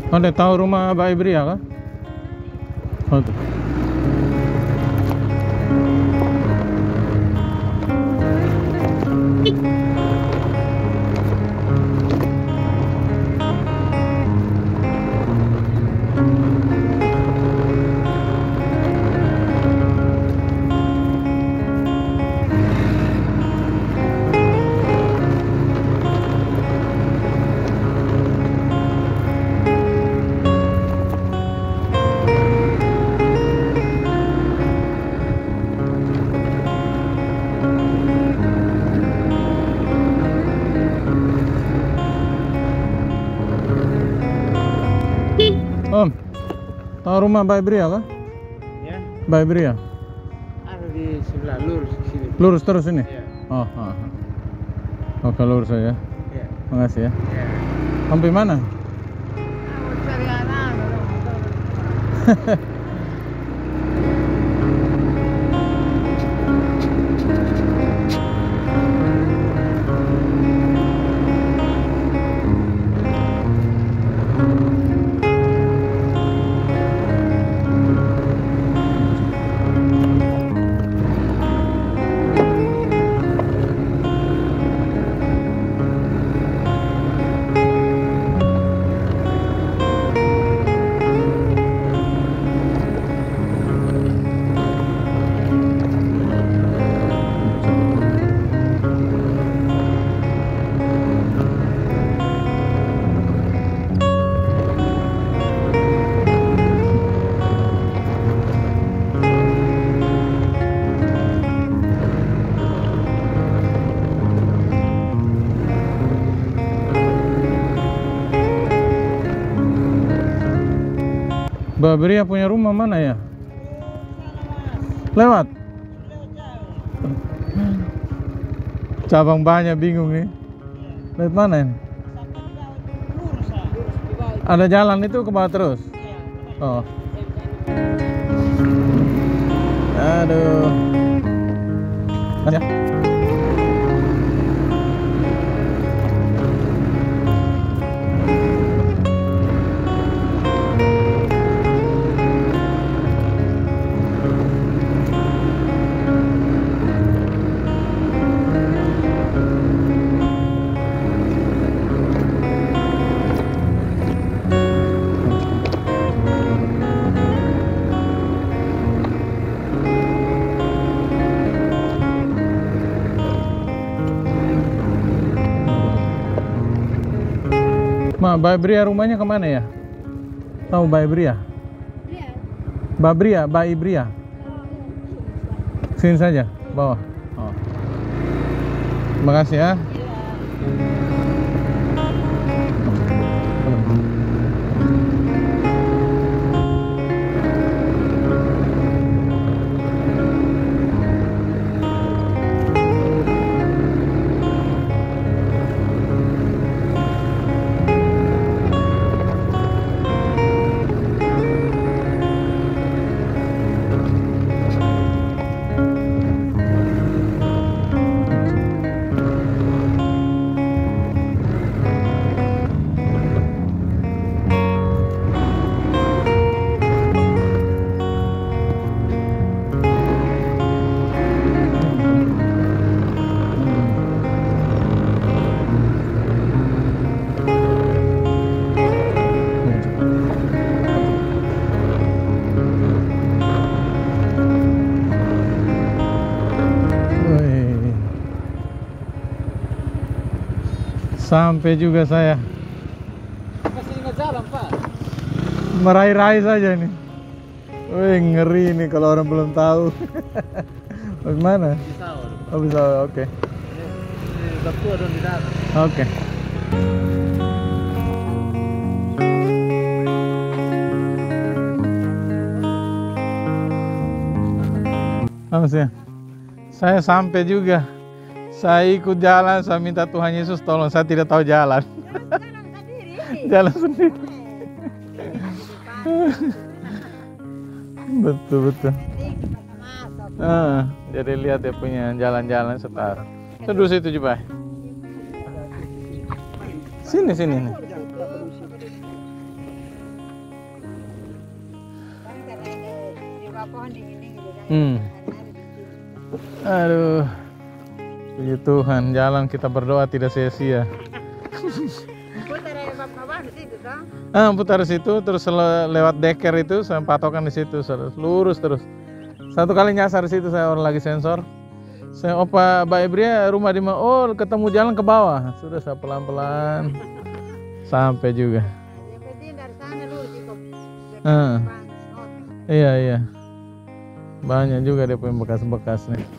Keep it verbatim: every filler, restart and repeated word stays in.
Anda tahu rumah Mbak Ibria kah? Oh, tuh. Om, tahu rumah Mbak Ibria kah? Ya, Mbak Ibria? ada di sebelah lurus ke sini. Lurus terus ini? Ya. Oh, ah, ah. Oke, lurus saja. Ya. Makasih ya. Ya. Sampai mana? Mau cari anak, Mbak Ibria punya rumah mana ya? Lewat? Cabang banyak, bingung nih. Lewat mana ini? Ada jalan itu ke bawah terus? Oh. Aduh. Ada. Ma, Mbak Ibria rumahnya kemana ya? Tahu Mbak Ibria? Iya. Mbak Ibria, Mbak Ibria. Sini saja, bawah. Oh. Terima kasih ya. Sampai juga saya. masih ingat jalan, Pak? Meraih-raih saja nih. Wih, ngeri nih kalau orang belum tahu. Bagaimana? Bisa, Oh bisa, oke. Betul dan di dalam. Oke. Apa sih? Saya sampai juga. Saya ikut jalan, saya minta Tuhan Yesus tolong, saya tidak tahu jalan. Jalan sendiri. Betul betul. Ah, jadi lihat dia punya jalan-jalan setara. Duduk situ juga. Sini sini nih. Di bawah pohon dingin-dingin juga. Hmm. Aduh. Puji Tuhan, jalan kita berdoa tidak sia-sia. Putar ya bapak di situ toh. Ah, putar situ terus le- lewat deker itu saya patokan di situ, terus lurus terus. Satu kali nyasar di situ saya orang lagi sensor. Saya opa Mbak Ibria rumah di mana? Oh, ketemu jalan ke bawah. Sudah saya pelan-pelan sampai juga. Yang penting dari sana lu cukup. Ah. Iya, iya. Banyak juga dia punya bekas-bekas nih.